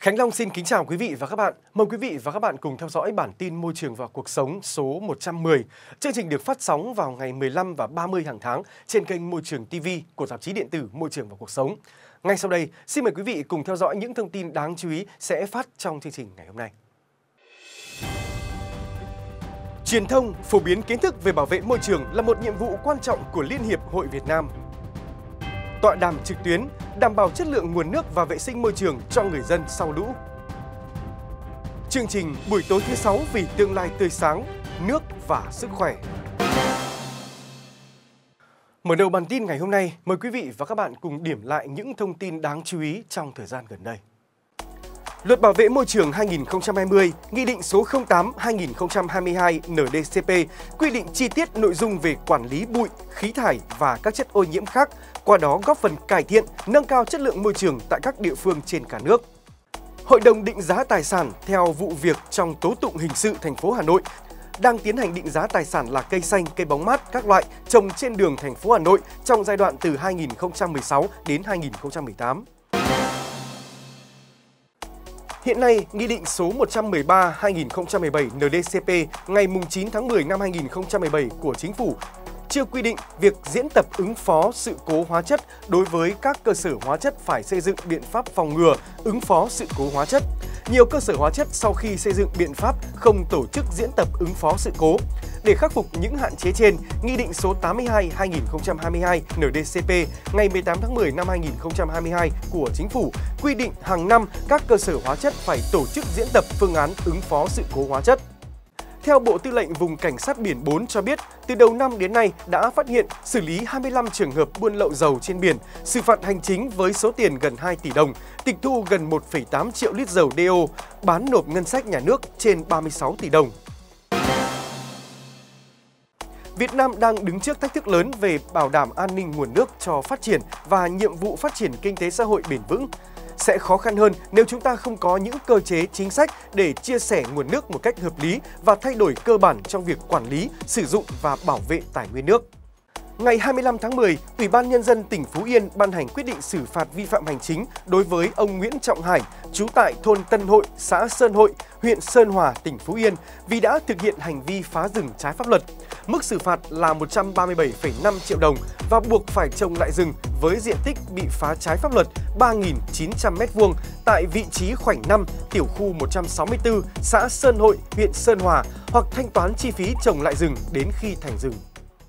Khánh Long xin kính chào quý vị và các bạn. Mời quý vị và các bạn cùng theo dõi bản tin Môi trường và cuộc sống số 110. Chương trình được phát sóng vào ngày 15 và 30 hàng tháng trên kênh Môi trường TV của tạp chí điện tử Môi trường và cuộc sống. Ngay sau đây, xin mời quý vị cùng theo dõi những thông tin đáng chú ý sẽ phát trong chương trình ngày hôm nay. Truyền thông, phổ biến kiến thức về bảo vệ môi trường là một nhiệm vụ quan trọng của Liên hiệp Hội Việt Nam. Tọa đàm trực tuyến, đảm bảo chất lượng nguồn nước và vệ sinh môi trường cho người dân sau lũ. Chương trình buổi tối thứ 6 vì tương lai tươi sáng, nước và sức khỏe. Mở đầu bản tin ngày hôm nay, mời quý vị và các bạn cùng điểm lại những thông tin đáng chú ý trong thời gian gần đây. Luật Bảo vệ môi trường 2020, Nghị định số 08/2022 NDCP quy định chi tiết nội dung về quản lý bụi, khí thải và các chất ô nhiễm khác, qua đó góp phần cải thiện, nâng cao chất lượng môi trường tại các địa phương trên cả nước. Hội đồng định giá tài sản theo vụ việc trong tố tụng hình sự thành phố Hà Nội đang tiến hành định giá tài sản là cây xanh, cây bóng mát các loại trồng trên đường thành phố Hà Nội trong giai đoạn từ 2016 đến 2018. Hiện nay, Nghị định số 113/2017 NDCP ngày 9 tháng 10 năm 2017 của Chính phủ chưa quy định việc diễn tập ứng phó sự cố hóa chất đối với các cơ sở hóa chất phải xây dựng biện pháp phòng ngừa, ứng phó sự cố hóa chất. Nhiều cơ sở hóa chất sau khi xây dựng biện pháp không tổ chức diễn tập ứng phó sự cố. Để khắc phục những hạn chế trên, Nghị định số 82/2022 NDCP ngày 18 tháng 10 năm 2022 của Chính phủ quy định hàng năm các cơ sở hóa chất phải tổ chức diễn tập phương án ứng phó sự cố hóa chất. Theo Bộ Tư lệnh Vùng Cảnh sát Biển 4 cho biết, từ đầu năm đến nay đã phát hiện, xử lý 25 trường hợp buôn lậu dầu trên biển, xử phạt hành chính với số tiền gần 2 tỷ đồng, tịch thu gần 1,8 triệu lít dầu DO, bán nộp ngân sách nhà nước trên 36 tỷ đồng. Việt Nam đang đứng trước thách thức lớn về bảo đảm an ninh nguồn nước cho phát triển và nhiệm vụ phát triển kinh tế xã hội bền vững. Sẽ khó khăn hơn nếu chúng ta không có những cơ chế chính sách để chia sẻ nguồn nước một cách hợp lý và thay đổi cơ bản trong việc quản lý, sử dụng và bảo vệ tài nguyên nước. Ngày 25 tháng 10, Ủy ban Nhân dân tỉnh Phú Yên ban hành quyết định xử phạt vi phạm hành chính đối với ông Nguyễn Trọng Hải, trú tại thôn Tân Hội, xã Sơn Hội, huyện Sơn Hòa, tỉnh Phú Yên vì đã thực hiện hành vi phá rừng trái pháp luật. Mức xử phạt là 137,5 triệu đồng và buộc phải trồng lại rừng với diện tích bị phá trái pháp luật 3.900 m² tại vị trí khoảnh 5, tiểu khu 164, xã Sơn Hội, huyện Sơn Hòa hoặc thanh toán chi phí trồng lại rừng đến khi thành rừng.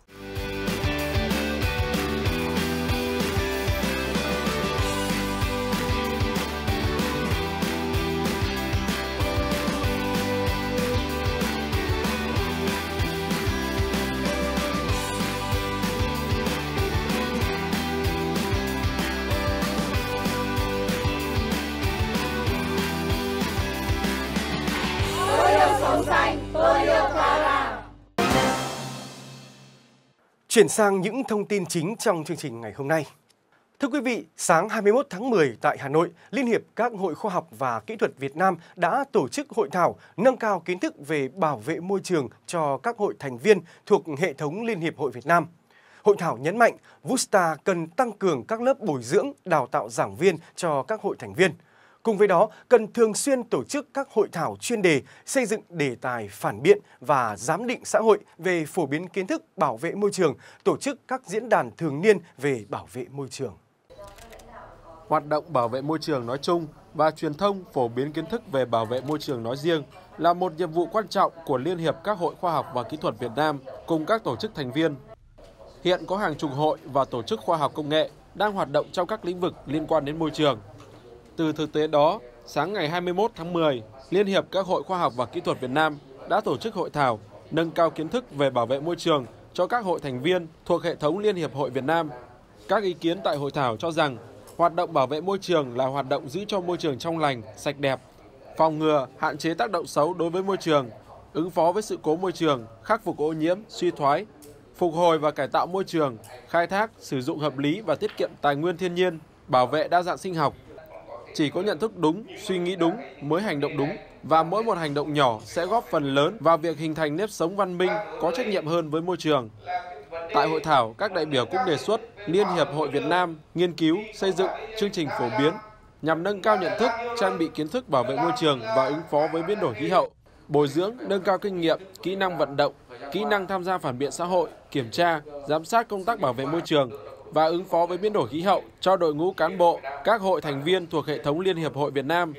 Chuyển sang những thông tin chính trong chương trình ngày hôm nay. Thưa quý vị, sáng 21 tháng 10 tại Hà Nội, Liên hiệp các hội khoa học và kỹ thuật Việt Nam đã tổ chức hội thảo nâng cao kiến thức về bảo vệ môi trường cho các hội thành viên thuộc hệ thống Liên hiệp Hội Việt Nam. Hội thảo nhấn mạnh, VUSTA cần tăng cường các lớp bồi dưỡng, đào tạo giảng viên cho các hội thành viên. Cùng với đó, cần thường xuyên tổ chức các hội thảo chuyên đề, xây dựng đề tài phản biện và giám định xã hội về phổ biến kiến thức bảo vệ môi trường, tổ chức các diễn đàn thường niên về bảo vệ môi trường. Hoạt động bảo vệ môi trường nói chung và truyền thông phổ biến kiến thức về bảo vệ môi trường nói riêng là một nhiệm vụ quan trọng của Liên hiệp các hội khoa học và kỹ thuật Việt Nam cùng các tổ chức thành viên. Hiện có hàng chục hội và tổ chức khoa học công nghệ đang hoạt động trong các lĩnh vực liên quan đến môi trường. Từ thực tế đó, sáng ngày 21 tháng 10, Liên hiệp các hội khoa học và kỹ thuật Việt Nam đã tổ chức hội thảo nâng cao kiến thức về bảo vệ môi trường cho các hội thành viên thuộc hệ thống Liên hiệp Hội Việt Nam. Các ý kiến tại hội thảo cho rằng, hoạt động bảo vệ môi trường là hoạt động giữ cho môi trường trong lành, sạch đẹp, phòng ngừa, hạn chế tác động xấu đối với môi trường, ứng phó với sự cố môi trường, khắc phục ô nhiễm, suy thoái, phục hồi và cải tạo môi trường, khai thác, sử dụng hợp lý và tiết kiệm tài nguyên thiên nhiên, bảo vệ đa dạng sinh học. Chỉ có nhận thức đúng, suy nghĩ đúng mới hành động đúng và mỗi một hành động nhỏ sẽ góp phần lớn vào việc hình thành nếp sống văn minh, có trách nhiệm hơn với môi trường. Tại hội thảo, các đại biểu cũng đề xuất Liên hiệp Hội Việt Nam nghiên cứu, xây dựng chương trình phổ biến, nhằm nâng cao nhận thức, trang bị kiến thức bảo vệ môi trường và ứng phó với biến đổi khí hậu, bồi dưỡng, nâng cao kinh nghiệm, kỹ năng vận động, kỹ năng tham gia phản biện xã hội, kiểm tra, giám sát công tác bảo vệ môi trường và ứng phó với biến đổi khí hậu cho đội ngũ cán bộ, các hội thành viên thuộc hệ thống Liên hiệp hội Việt Nam.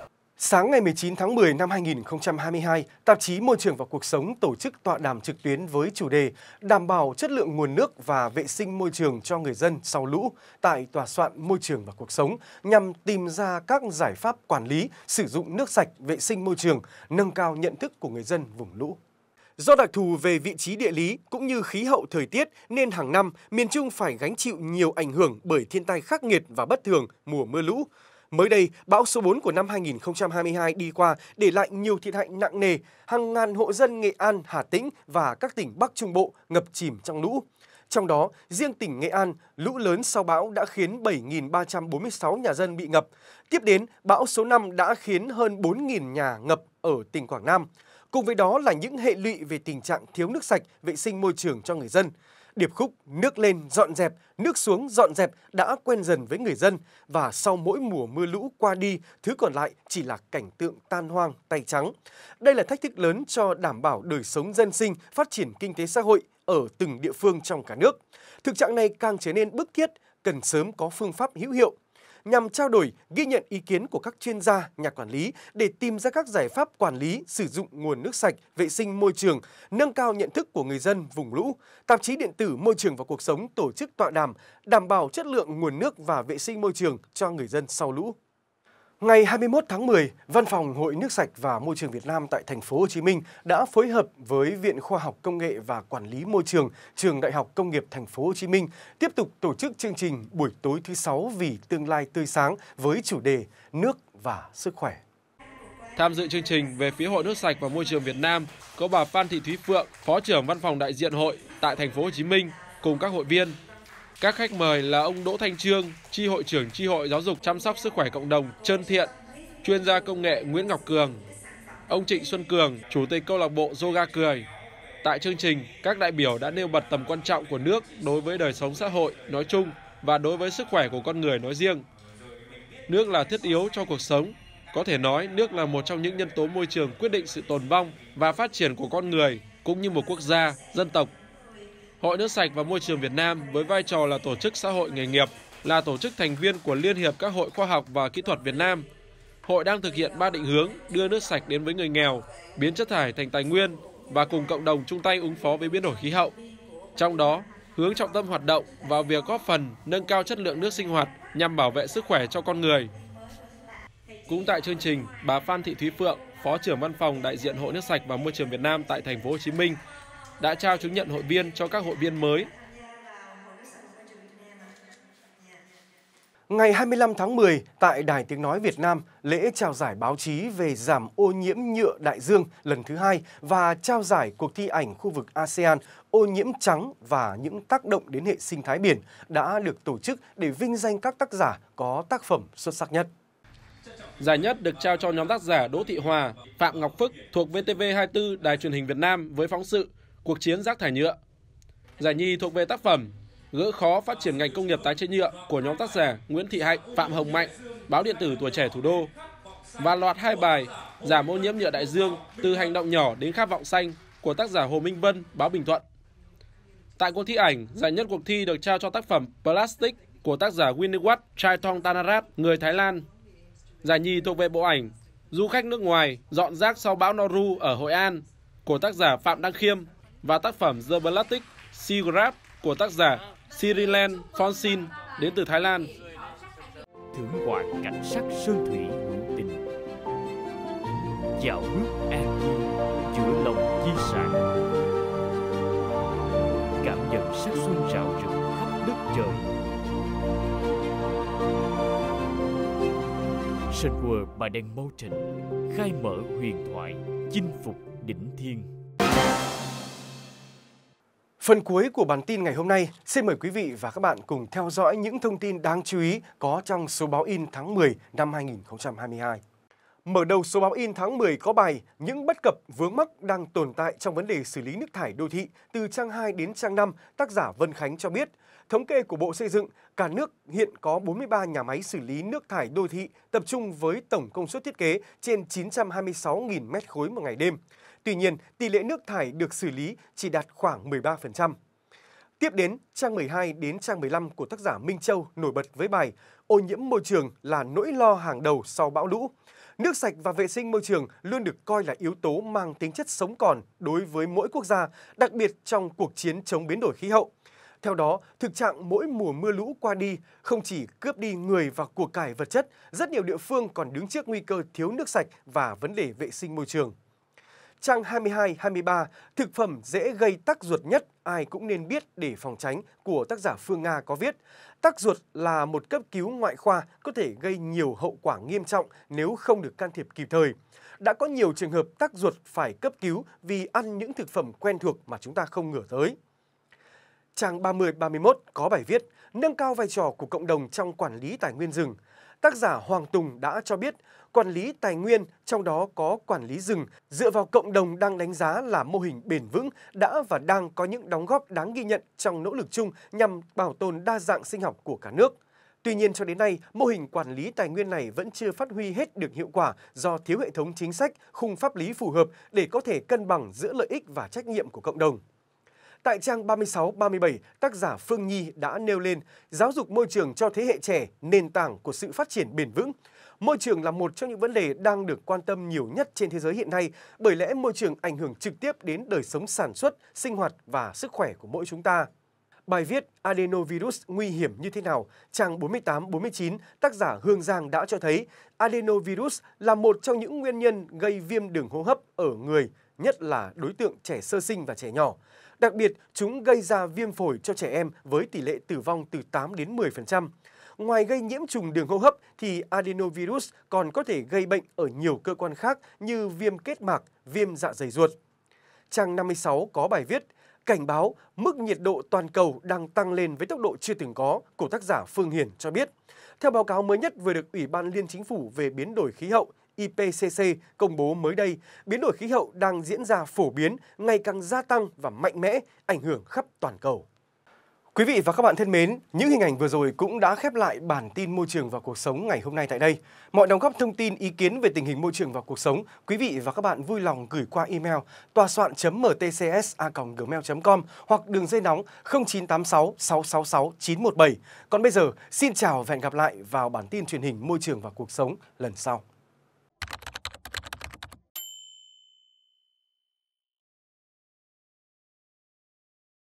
Sáng ngày 19 tháng 10 năm 2022, tạp chí Môi trường và Cuộc sống tổ chức tọa đàm trực tuyến với chủ đề đảm bảo chất lượng nguồn nước và vệ sinh môi trường cho người dân sau lũ tại Tòa soạn Môi trường và Cuộc sống nhằm tìm ra các giải pháp quản lý, sử dụng nước sạch, vệ sinh môi trường, nâng cao nhận thức của người dân vùng lũ. Do đặc thù về vị trí địa lý cũng như khí hậu thời tiết nên hàng năm miền Trung phải gánh chịu nhiều ảnh hưởng bởi thiên tai khắc nghiệt và bất thường mùa mưa lũ. Mới đây, bão số 4 của năm 2022 đi qua để lại nhiều thiệt hại nặng nề, hàng ngàn hộ dân Nghệ An, Hà Tĩnh và các tỉnh Bắc Trung Bộ ngập chìm trong lũ. Trong đó, riêng tỉnh Nghệ An, lũ lớn sau bão đã khiến 7.346 nhà dân bị ngập. Tiếp đến, bão số 5 đã khiến hơn 4.000 nhà ngập ở tỉnh Quảng Nam. Cùng với đó là những hệ lụy về tình trạng thiếu nước sạch, vệ sinh môi trường cho người dân. Điệp khúc nước lên dọn dẹp, nước xuống dọn dẹp đã quen dần với người dân và sau mỗi mùa mưa lũ qua đi, thứ còn lại chỉ là cảnh tượng tan hoang, tay trắng. Đây là thách thức lớn cho đảm bảo đời sống dân sinh, phát triển kinh tế xã hội ở từng địa phương trong cả nước. Thực trạng này càng trở nên bức thiết, cần sớm có phương pháp hữu hiệu. Nhằm trao đổi, ghi nhận ý kiến của các chuyên gia, nhà quản lý để tìm ra các giải pháp quản lý, sử dụng nguồn nước sạch, vệ sinh môi trường, nâng cao nhận thức của người dân vùng lũ, tạp chí điện tử Môi trường và Cuộc sống tổ chức tọa đàm đảm bảo chất lượng nguồn nước và vệ sinh môi trường cho người dân sau lũ. Ngày 21 tháng 10, Văn phòng Hội Nước sạch và Môi trường Việt Nam tại thành phố Hồ Chí Minh đã phối hợp với Viện Khoa học Công nghệ và Quản lý Môi trường, Trường Đại học Công nghiệp thành phố Hồ Chí Minh tiếp tục tổ chức chương trình buổi tối thứ 6 vì tương lai tươi sáng với chủ đề Nước và sức khỏe. Tham dự chương trình về phía Hội Nước sạch và Môi trường Việt Nam có bà Phan Thị Thúy Phượng, Phó trưởng Văn phòng đại diện hội tại thành phố Hồ Chí Minh cùng các hội viên. Các khách mời là ông Đỗ Thanh Trương, Chi hội trưởng Chi hội Giáo dục chăm sóc sức khỏe cộng đồng Trơn Thiện, chuyên gia công nghệ Nguyễn Ngọc Cường, ông Trịnh Xuân Cường, Chủ tịch câu lạc bộ Yoga Cười. Tại chương trình, các đại biểu đã nêu bật tầm quan trọng của nước đối với đời sống xã hội nói chung và đối với sức khỏe của con người nói riêng. Nước là thiết yếu cho cuộc sống. Có thể nói nước là một trong những nhân tố môi trường quyết định sự tồn vong và phát triển của con người cũng như một quốc gia, dân tộc. Hội Nước sạch và Môi trường Việt Nam với vai trò là tổ chức xã hội nghề nghiệp, là tổ chức thành viên của Liên hiệp các hội khoa học và kỹ thuật Việt Nam. Hội đang thực hiện 3 định hướng đưa nước sạch đến với người nghèo, biến chất thải thành tài nguyên và cùng cộng đồng chung tay ứng phó với biến đổi khí hậu. Trong đó, hướng trọng tâm hoạt động vào việc góp phần nâng cao chất lượng nước sinh hoạt nhằm bảo vệ sức khỏe cho con người. Cũng tại chương trình, bà Phan Thị Thúy Phượng, Phó trưởng Văn phòng đại diện Hội Nước sạch và Môi trường Việt Nam tại thành phố Hồ Chí Minh đã trao chứng nhận hội viên cho các hội viên mới. Ngày 25 tháng 10, tại Đài Tiếng Nói Việt Nam, lễ trao giải báo chí về giảm ô nhiễm nhựa đại dương lần thứ 2 và trao giải cuộc thi ảnh khu vực ASEAN ô nhiễm trắng và những tác động đến hệ sinh thái biển đã được tổ chức để vinh danh các tác giả có tác phẩm xuất sắc nhất. Giải nhất được trao cho nhóm tác giả Đỗ Thị Hòa, Phạm Ngọc Phức thuộc VTV24 Đài Truyền hình Việt Nam với phóng sự Cuộc chiến rác thải nhựa. Giải nhì thuộc về tác phẩm Gỡ khó phát triển ngành công nghiệp tái chế nhựa của nhóm tác giả Nguyễn Thị Hạnh, Phạm Hồng Mạnh, báo điện tử Tuổi Trẻ Thủ đô. Và loạt 2 bài Giảm ô nhiễm nhựa đại dương từ hành động nhỏ đến khát vọng xanh của tác giả Hồ Minh Vân, báo Bình Thuận. Tại cuộc thi ảnh, giải nhất cuộc thi được trao cho tác phẩm Plastic của tác giả Winiwat Chaithongthanarat, người Thái Lan. Giải nhì thuộc về bộ ảnh Du khách nước ngoài dọn rác sau bão Noru ở Hội An của tác giả Phạm Đăng Khiêm và tác phẩm The Plastic Sea Grab của tác giả Sirilen Fonsin đến từ Thái Lan. Thưởng ngoạn cảnh sắc sơn thủy hữu tình, dạo bước an nhiên giữa lòng di sản, cảm nhận sắc xuân rạo rực khắp đất trời. Sun World by Dan Moulton khai mở huyền thoại, chinh phục đỉnh thiên. Phần cuối của bản tin ngày hôm nay, xin mời quý vị và các bạn cùng theo dõi những thông tin đáng chú ý có trong số báo in tháng 10 năm 2022. Mở đầu số báo in tháng 10 có bài Những bất cập vướng mắc đang tồn tại trong vấn đề xử lý nước thải đô thị từ trang 2 đến trang 5, tác giả Vân Khánh cho biết, thống kê của Bộ Xây dựng, cả nước hiện có 43 nhà máy xử lý nước thải đô thị tập trung với tổng công suất thiết kế trên 926.000 mét khối một ngày đêm. Tuy nhiên, tỷ lệ nước thải được xử lý chỉ đạt khoảng 13%. Tiếp đến, trang 12 đến trang 15 của tác giả Minh Châu nổi bật với bài Ô nhiễm môi trường là nỗi lo hàng đầu sau bão lũ. Nước sạch và vệ sinh môi trường luôn được coi là yếu tố mang tính chất sống còn đối với mỗi quốc gia, đặc biệt trong cuộc chiến chống biến đổi khí hậu. Theo đó, thực trạng mỗi mùa mưa lũ qua đi không chỉ cướp đi người và của cải vật chất, rất nhiều địa phương còn đứng trước nguy cơ thiếu nước sạch và vấn đề vệ sinh môi trường. Trang 22-23, thực phẩm dễ gây tắc ruột nhất ai cũng nên biết để phòng tránh của tác giả Phương Nga có viết, tắc ruột là một cấp cứu ngoại khoa có thể gây nhiều hậu quả nghiêm trọng nếu không được can thiệp kịp thời. Đã có nhiều trường hợp tắc ruột phải cấp cứu vì ăn những thực phẩm quen thuộc mà chúng ta không ngờ tới. Trang 30-31 có bài viết nâng cao vai trò của cộng đồng trong quản lý tài nguyên rừng. Tác giả Hoàng Tùng đã cho biết, quản lý tài nguyên, trong đó có quản lý rừng, dựa vào cộng đồng đang đánh giá là mô hình bền vững, đã và đang có những đóng góp đáng ghi nhận trong nỗ lực chung nhằm bảo tồn đa dạng sinh học của cả nước. Tuy nhiên, cho đến nay, mô hình quản lý tài nguyên này vẫn chưa phát huy hết được hiệu quả do thiếu hệ thống chính sách, khung pháp lý phù hợp để có thể cân bằng giữa lợi ích và trách nhiệm của cộng đồng. Tại trang 36-37, tác giả Phương Nhi đã nêu lên giáo dục môi trường cho thế hệ trẻ, nền tảng của sự phát triển bền vững. Môi trường là một trong những vấn đề đang được quan tâm nhiều nhất trên thế giới hiện nay, bởi lẽ môi trường ảnh hưởng trực tiếp đến đời sống sản xuất, sinh hoạt và sức khỏe của mỗi chúng ta. Bài viết Adenovirus nguy hiểm như thế nào? Trang 48-49, tác giả Hương Giang đã cho thấy adenovirus là một trong những nguyên nhân gây viêm đường hô hấp ở người, nhất là đối tượng trẻ sơ sinh và trẻ nhỏ. Đặc biệt, chúng gây ra viêm phổi cho trẻ em với tỷ lệ tử vong từ 8 đến 10%. Ngoài gây nhiễm trùng đường hô hấp thì adenovirus còn có thể gây bệnh ở nhiều cơ quan khác như viêm kết mạc, viêm dạ dày ruột. Trang 56 có bài viết cảnh báo mức nhiệt độ toàn cầu đang tăng lên với tốc độ chưa từng có của tác giả Phương Hiền cho biết. Theo báo cáo mới nhất vừa được Ủy ban Liên Chính phủ về biến đổi khí hậu IPCC công bố mới đây, biến đổi khí hậu đang diễn ra phổ biến, ngày càng gia tăng và mạnh mẽ, ảnh hưởng khắp toàn cầu. Quý vị và các bạn thân mến, những hình ảnh vừa rồi cũng đã khép lại bản tin Môi trường và cuộc sống ngày hôm nay tại đây. Mọi đóng góp thông tin, ý kiến về tình hình môi trường và cuộc sống, quý vị và các bạn vui lòng gửi qua email tòa soạn.mtcs@gmail.com hoặc đường dây nóng 0986 666 917. Còn bây giờ, xin chào và hẹn gặp lại vào bản tin truyền hình Môi trường và cuộc sống lần sau.